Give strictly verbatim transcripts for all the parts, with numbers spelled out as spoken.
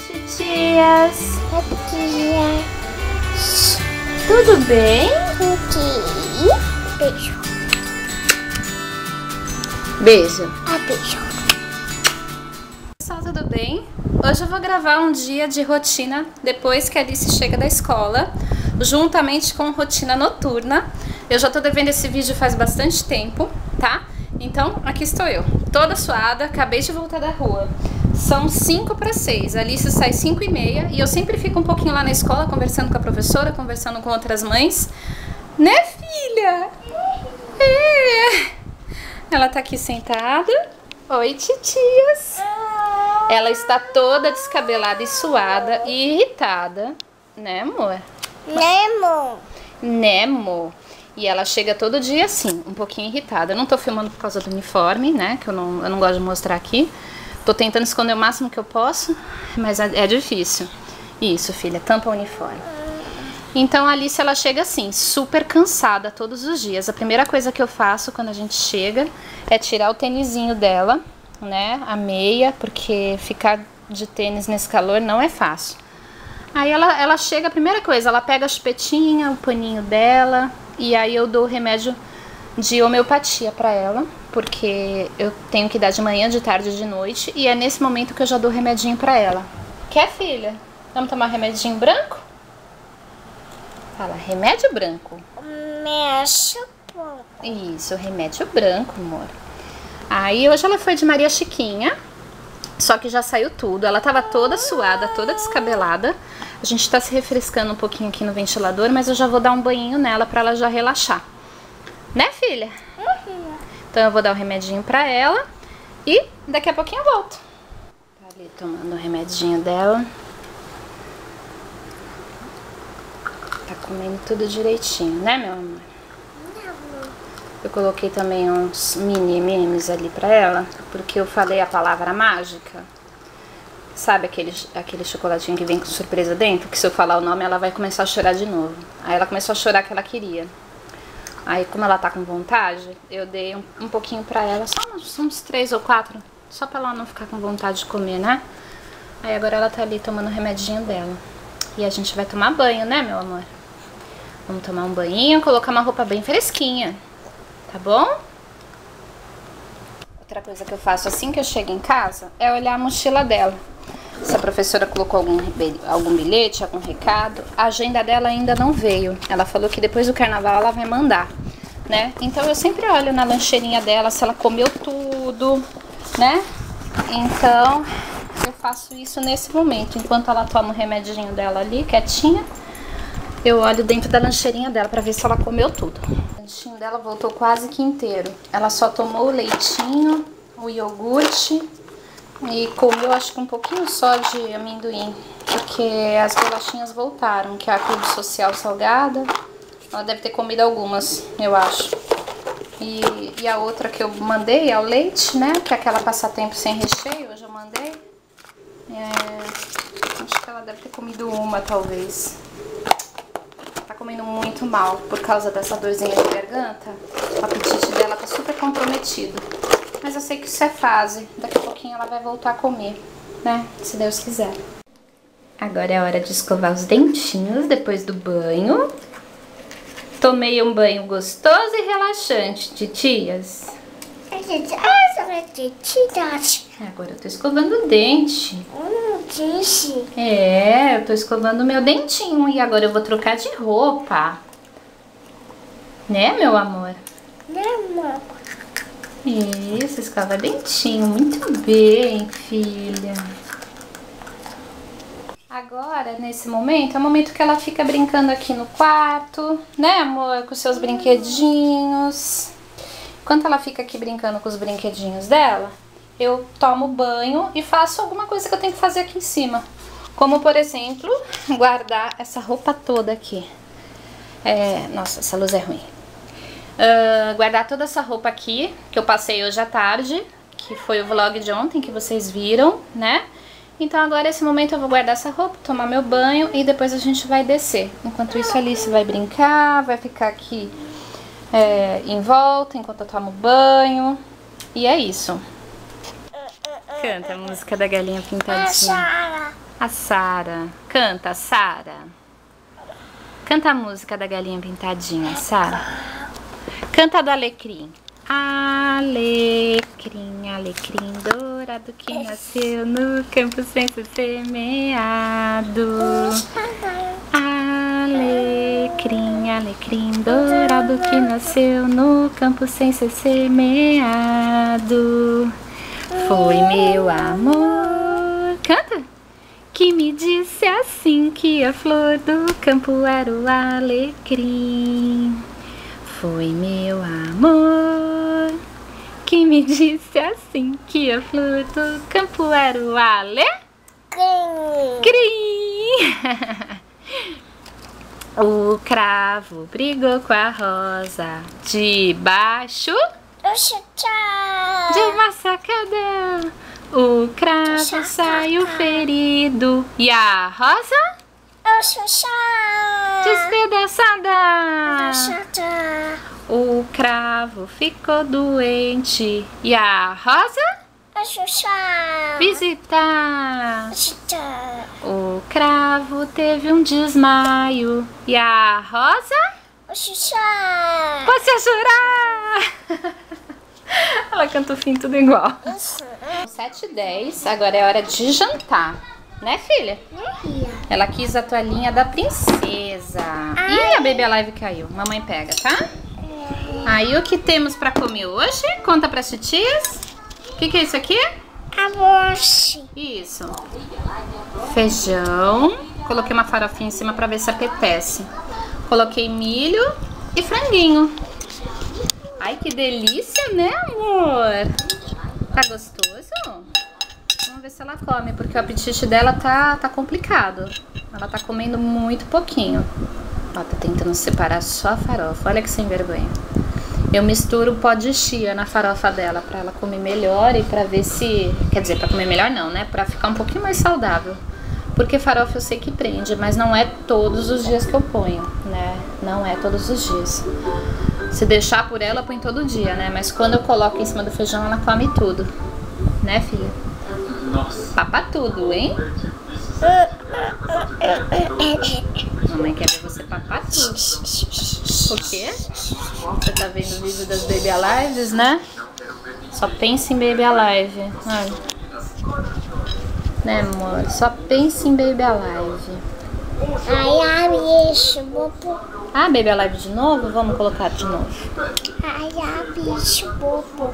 Titias! Titias! Tudo bem? Tudo. Beijo. Beijo. Ah, beijo. Pessoal, tudo bem? Hoje eu vou gravar um dia de rotina depois que a Alice chega da escola, juntamente com rotina noturna. Eu já tô devendo esse vídeo faz bastante tempo, tá? Então, aqui estou eu, toda suada, acabei de voltar da rua. São cinco para seis, a Alice sai cinco e meia e eu sempre fico um pouquinho lá na escola conversando com a professora, conversando com outras mães. Né, filha? É. Ela tá aqui sentada. Oi, titias. Ela está toda descabelada e suada e irritada. Né, amor? Nemo. Né, amor? E ela chega todo dia assim, um pouquinho irritada. Eu não tô filmando por causa do uniforme, né? Que eu não, eu não gosto de mostrar aqui. Tô tentando esconder o máximo que eu posso, mas é, é difícil. Isso, filha, tampa o uniforme. Então a Alice, ela chega assim, super cansada todos os dias. A primeira coisa que eu faço quando a gente chega é tirar o tênisinho dela, né? A meia, porque ficar de tênis nesse calor não é fácil. Aí ela, ela chega, a primeira coisa, ela pega a chupetinha, o paninho dela, e aí eu dou o remédio de homeopatia pra ela, porque eu tenho que dar de manhã, de tarde e de noite, e é nesse momento que eu já dou o remedinho pra ela. Quer, filha? Vamos tomar remedinho branco? Fala, remédio branco. Mexe. Isso, remédio branco, amor. Aí hoje ela foi de Maria Chiquinha, só que já saiu tudo. Ela tava toda suada, toda descabelada. A gente tá se refrescando um pouquinho aqui no ventilador, mas eu já vou dar um banhinho nela pra ela já relaxar. Né, filha? Uhum. Então eu vou dar o remedinho pra ela e daqui a pouquinho eu volto. Tá ali tomando o remedinho dela. Tá comendo tudo direitinho, né, meu amor? Eu coloquei também uns mini M e M's ali pra ela, porque eu falei a palavra mágica. Sabe aquele, aquele chocolatinho que vem com surpresa dentro? Que se eu falar o nome ela vai começar a chorar de novo. Aí ela começou a chorar que ela queria. Aí como ela tá com vontade, eu dei um, um pouquinho pra ela, só uns, uns três ou quatro, só pra ela não ficar com vontade de comer, né? Aí agora ela tá ali tomando o remedinho dela. E a gente vai tomar banho, né, meu amor? Vamos tomar um banhinho, colocar uma roupa bem fresquinha. Tá bom? Outra coisa que eu faço assim que eu chego em casa é olhar a mochila dela. Se a professora colocou algum, algum bilhete, algum recado. A agenda dela ainda não veio. Ela falou que depois do carnaval ela vai mandar, né? Então eu sempre olho na lancheirinha dela se ela comeu tudo, né? Então eu faço isso nesse momento. Enquanto ela toma o remedinho dela ali, quietinha, eu olho dentro da lancheirinha dela pra ver se ela comeu tudo. O lanchinho dela voltou quase que inteiro. Ela só tomou o leitinho, o iogurte e comeu acho que um pouquinho só de amendoim, porque as bolachinhas voltaram, que é a Clube Social salgada. Ela deve ter comido algumas, eu acho. E, e a outra que eu mandei é o leite, né? Que é aquela passatempo sem recheio, hoje eu mandei. É, acho que ela deve ter comido uma, talvez. Comendo muito mal por causa dessa dorzinha de garganta. O apetite dela tá super comprometido. Mas eu sei que isso é fase. Daqui a pouquinho ela vai voltar a comer, né? Se Deus quiser. Agora é hora de escovar os dentinhos depois do banho. Tomei um banho gostoso e relaxante, titias. Agora eu tô escovando o dente. Hum, disse. É, eu tô escovando o meu dentinho e agora eu vou trocar de roupa. Né, meu amor? Não. Isso, escova dentinho. Muito bem, filha. Agora, nesse momento, é o momento que ela fica brincando aqui no quarto, né, amor? Com seus brinquedinhos. Enquanto ela fica aqui brincando com os brinquedinhos dela, eu tomo banho e faço alguma coisa que eu tenho que fazer aqui em cima. Como, por exemplo, guardar essa roupa toda aqui. É, nossa, essa luz é ruim. Uh, guardar toda essa roupa aqui, que eu passei hoje à tarde, que foi o vlog de ontem que vocês viram, né? Então agora, nesse momento, eu vou guardar essa roupa, tomar meu banho e depois a gente vai descer. Enquanto isso, a Alice vai brincar, vai ficar aqui é, em volta enquanto eu tomo banho. E é isso. Canta a música da galinha pintadinha. A Sara. Canta, Sara. Canta a música da galinha pintadinha, Sara. Canta a do alecrim. Alecrim, alecrim dourado que nasceu no campo sem ser semeado. Alecrim, alecrim dourado que nasceu no campo sem ser semeado. Foi meu amor. Canta! Que me disse assim que a flor do campo era o alecrim. Foi meu amor que me disse assim que a flor do campo era o alecrim. O cravo brigou com a rosa debaixo de uma sacada. O cravo saiu ferido e a rosa despedaçada. O cravo ficou doente e a rosa visitar. O cravo teve um desmaio e a rosa pode se chorar. Ela canta o fim tudo igual. sete e dez, agora é hora de jantar. Né, filha? Ela quis a toalhinha da princesa. Ih, a Baby Alive caiu. Mamãe pega, tá? Aí o que temos pra comer hoje? Conta pras titias. O que que é isso aqui? Arroz. Isso. Feijão. Coloquei uma farofinha em cima pra ver se apetece. Coloquei milho e franguinho. Ai, que delícia, né, amor? Tá gostoso? Vamos ver se ela come, porque o apetite dela tá, tá complicado. Ela tá comendo muito pouquinho. Ó, tá tentando separar só a farofa. Olha que sem vergonha. Eu misturo o pó de chia na farofa dela pra ela comer melhor e pra ver se... Quer dizer, pra comer melhor não, né? Pra ficar um pouquinho mais saudável. Porque farofa eu sei que prende, mas não é todos os dias que eu ponho, né? Não é todos os dias. Se deixar por ela, põe todo dia, né? Mas quando eu coloco em cima do feijão, ela come tudo. Né, filha? Nossa. Papa tudo, hein? Mamãe quer ver você papar tudo. O quê? Você tá vendo o vídeo das Baby Alives, né? Só pensa em Baby Alive. Olha. Né, amor? Só pensa em Baby Alive. Ai, bicho, bobo. Ah, Baby Alive de novo? Vamos colocar de novo. Ai, bicho, bobo.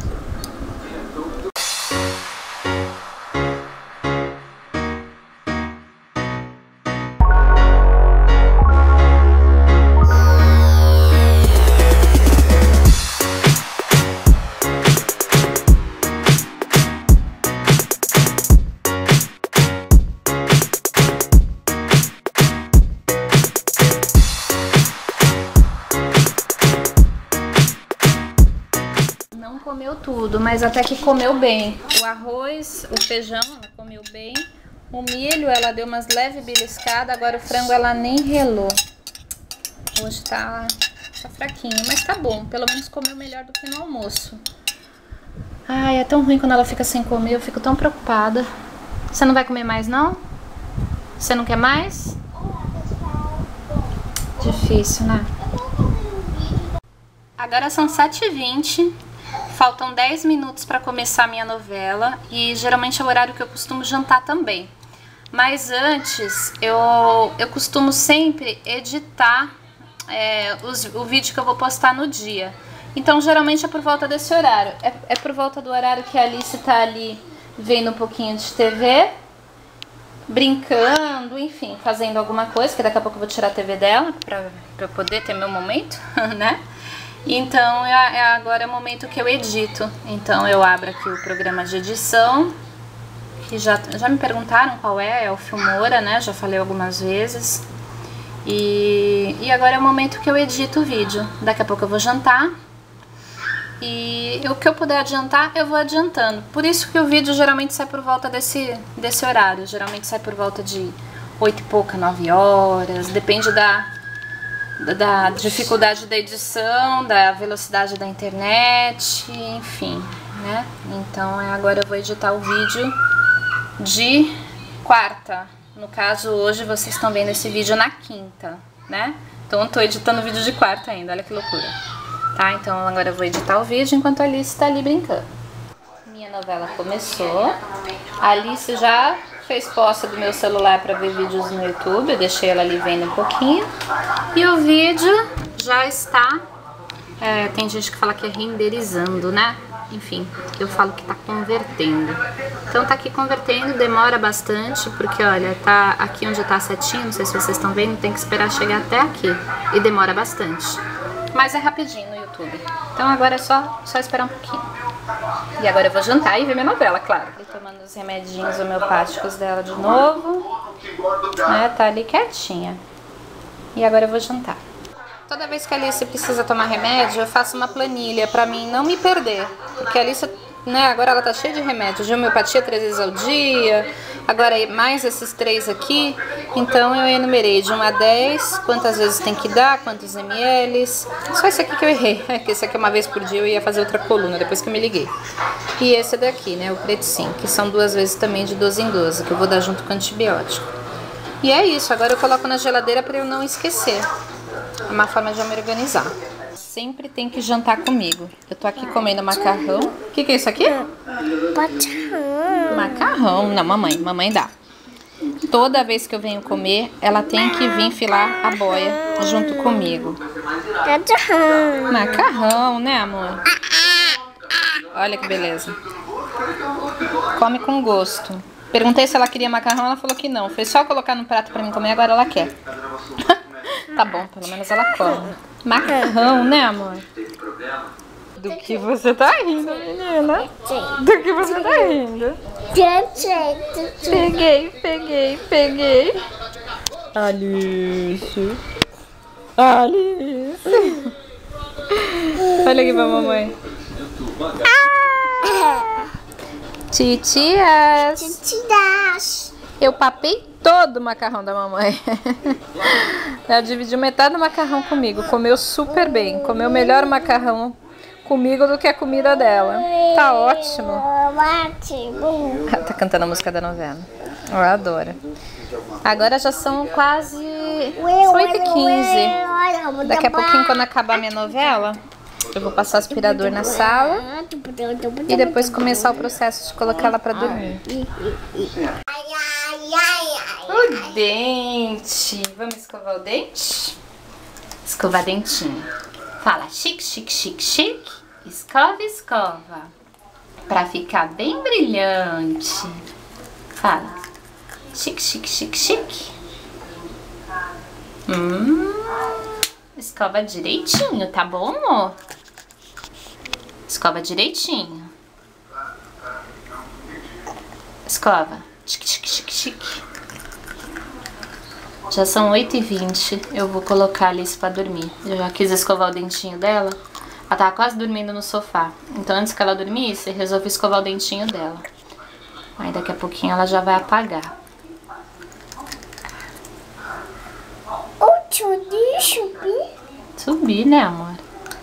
Comeu tudo, mas até que comeu bem. O arroz, o feijão, ela comeu bem. O milho, ela deu umas leves beliscadas. Agora o frango, ela nem relou. Hoje tá, tá fraquinho, mas tá bom. Pelo menos comeu melhor do que no almoço. Ai, é tão ruim quando ela fica sem comer. Eu fico tão preocupada. Você não vai comer mais, não? Você não quer mais? Difícil, né? Agora são sete e vinte. Faltam dez minutos para começar a minha novela e geralmente é o horário que eu costumo jantar também. Mas antes, eu, eu costumo sempre editar é, os, o vídeo que eu vou postar no dia. Então, geralmente é por volta desse horário. É, é por volta do horário que a Alice tá ali vendo um pouquinho de T V, brincando, enfim, fazendo alguma coisa, que daqui a pouco eu vou tirar a T V dela para eu poder ter meu momento, né? Então, é, agora é o momento que eu edito. Então, eu abro aqui o programa de edição, que já, já me perguntaram qual é, é o Filmora, né? Já falei algumas vezes. E, e agora é o momento que eu edito o vídeo. Daqui a pouco eu vou jantar. E o que eu puder adiantar, eu vou adiantando. Por isso que o vídeo geralmente sai por volta desse, desse horário. Geralmente sai por volta de oito e pouca, nove horas. Depende da... da dificuldade da edição, da velocidade da internet, enfim, né? Então agora eu vou editar o vídeo de quarta. No caso, hoje vocês estão vendo esse vídeo na quinta, né? Então eu tô editando o vídeo de quarta ainda, olha que loucura. Tá, então agora eu vou editar o vídeo enquanto a Alice tá ali brincando. Minha novela começou. A Alice já fez posse do meu celular para ver vídeos no YouTube. Eu deixei ela ali vendo um pouquinho. E o vídeo já está... É, tem gente que fala que é renderizando, né? Enfim, eu falo que tá convertendo. Então tá aqui convertendo, demora bastante, porque olha, tá aqui onde tá a setinha, não sei se vocês estão vendo, tem que esperar chegar até aqui. E demora bastante. Mas é rapidinho no YouTube. Então agora é só, só esperar um pouquinho. E agora eu vou jantar e ver minha novela, claro. E tomando os remedinhos homeopáticos dela de novo. É, tá ali quietinha. E agora eu vou jantar. Toda vez que a Alice precisa tomar remédio, eu faço uma planilha pra mim não me perder. Porque a Alice, né, agora ela tá cheia de remédio, de homeopatia três vezes ao dia, agora mais esses três aqui. Então eu enumerei de um a dez, quantas vezes tem que dar, quantos ml. Só esse aqui que eu errei, é que esse aqui uma vez por dia eu ia fazer outra coluna, depois que eu me liguei. E esse daqui, né, o Preticin, que são duas vezes também de doze em doze, que eu vou dar junto com antibiótico. E é isso, agora eu coloco na geladeira pra eu não esquecer. É uma forma de eu me organizar. Sempre tem que jantar comigo. Eu tô aqui comendo macarrão. O que que é isso aqui? Macarrão. Macarrão. Não, mamãe. Mamãe dá. Toda vez que eu venho comer, ela tem que vir filar a boia junto comigo. Macarrão. Macarrão, né, amor? Olha que beleza. Come com gosto. Perguntei se ela queria macarrão, ela falou que não. Foi só colocar no prato pra mim comer, agora ela quer. Tá bom, pelo menos ela come. Macarrão, né, amor? Do que você tá rindo, menina? Do que você tá rindo? Peguei, peguei, peguei. Alice. Alice. Olha aqui pra mamãe. Ah! Titias. Titias. Eu papei todo o macarrão da mamãe. Ela dividiu metade do macarrão comigo. Comeu super bem. Comeu melhor o macarrão comigo do que a comida dela. Tá ótimo. Ela tá cantando a música da novela. Eu adoro. Agora já são quase oito e quinze. Daqui a pouquinho, quando acabar minha novela, eu vou passar o aspirador na sala e depois começar o processo de colocar ela pra dormir. O dente. Vamos escovar o dente? Escovar dentinho. Fala chique, chique, chique, chique. Escova, escova. Pra ficar bem brilhante. Fala. Chique, chique, chique, chique. Hum. Escova direitinho, tá bom, amor? Escova direitinho. Escova. Chique, chique, chique, chique. Já são oito e vinte. Eu vou colocar a Alice pra dormir. Eu já quis escovar o dentinho dela. Ela tava quase dormindo no sofá. Então antes que ela dormisse, eu resolvi escovar o dentinho dela. Aí daqui a pouquinho ela já vai apagar. Subir? Subir, né, amor?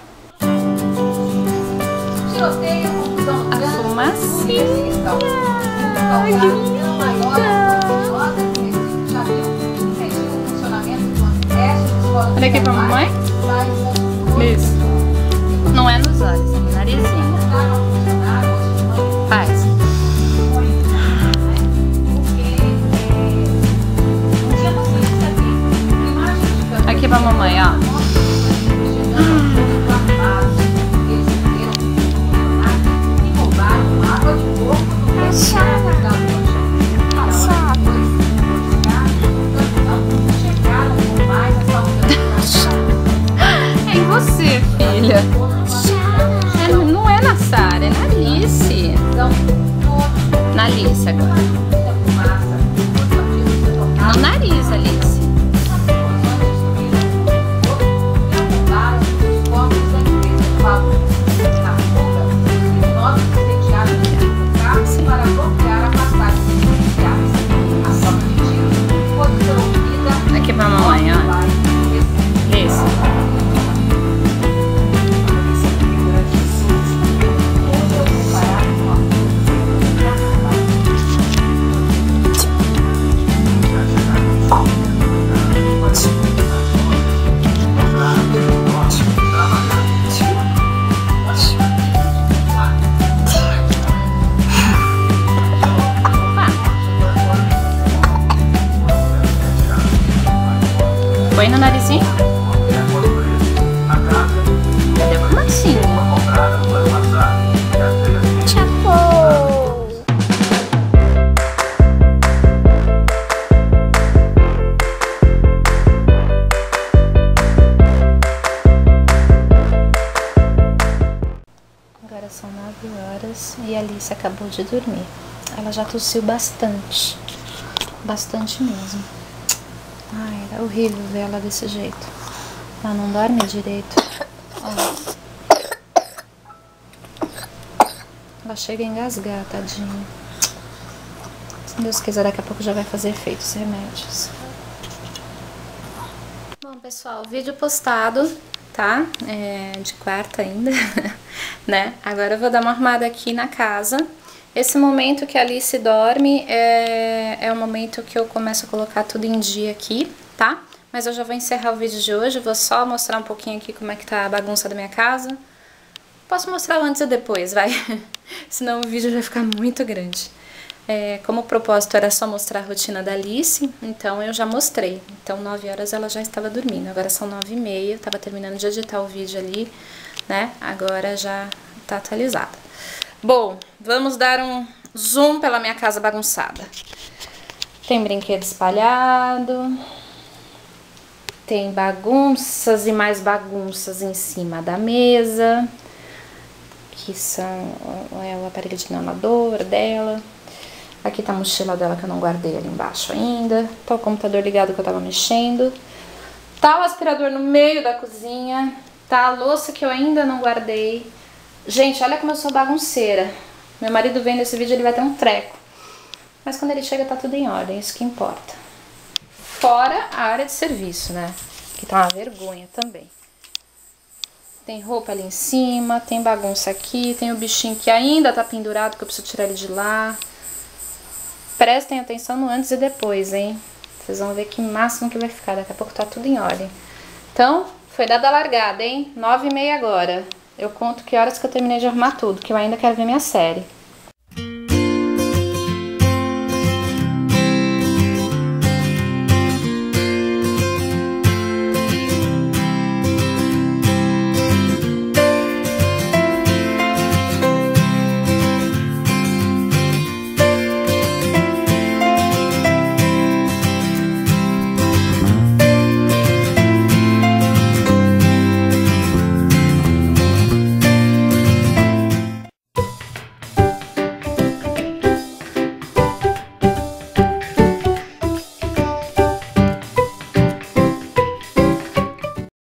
A fumacinha. Ai, que linda. Olha aqui pra mamãe. Isso. Não é nos olhos, é no narizinho. Faz. Aqui pra mamãe, ó. É em você, filha. É, não é na Sara, é na Alice. Na Alice agora. No nariz, Alice. Aqui pra mamãe, ó. Isso. Põe no narizinho. Cadê a fumacinha? Chapou. Agora são nove horas e a Alice acabou de dormir. Ela já tossiu bastante. Bastante mesmo. Ai, era horrível ver ela desse jeito. Ela não dorme direito. Ó. Ela chega a engasgar, tadinha. Se Deus quiser, daqui a pouco já vai fazer efeito os remédios. Bom, pessoal, vídeo postado, tá? É, de quarta ainda, né? Agora eu vou dar uma arrumada aqui na casa. Esse momento que a Alice dorme é, é o momento que eu começo a colocar tudo em dia aqui, tá? Mas eu já vou encerrar o vídeo de hoje, vou só mostrar um pouquinho aqui como é que tá a bagunça da minha casa. Posso mostrar antes e depois, vai? Senão o vídeo vai ficar muito grande. É, como o propósito era só mostrar a rotina da Alice, então eu já mostrei. Então nove horas ela já estava dormindo, agora são nove e meia, eu tava terminando de editar o vídeo ali, né? Agora já tá atualizada. Bom, vamos dar um zoom pela minha casa bagunçada. Tem brinquedo espalhado, tem bagunças e mais bagunças em cima da mesa, que são é o aparelho de inalador dela. Aqui tá a mochila dela que eu não guardei ali embaixo ainda. Tá o computador ligado que eu tava mexendo. Tá o aspirador no meio da cozinha. Tá a louça que eu ainda não guardei. Gente, olha como eu sou bagunceira. Meu marido vendo esse vídeo, ele vai ter um treco. Mas quando ele chega, tá tudo em ordem, isso que importa. Fora a área de serviço, né? Que tá uma vergonha também. Tem roupa ali em cima, tem bagunça aqui, tem o bichinho que ainda tá pendurado, que eu preciso tirar ele de lá. Prestem atenção no antes e depois, hein? Vocês vão ver que máximo que vai ficar, daqui a pouco tá tudo em ordem. Então, foi dada a largada, hein? nove e meia agora. Eu conto que horas que eu terminei de arrumar tudo, que eu ainda quero ver minha série.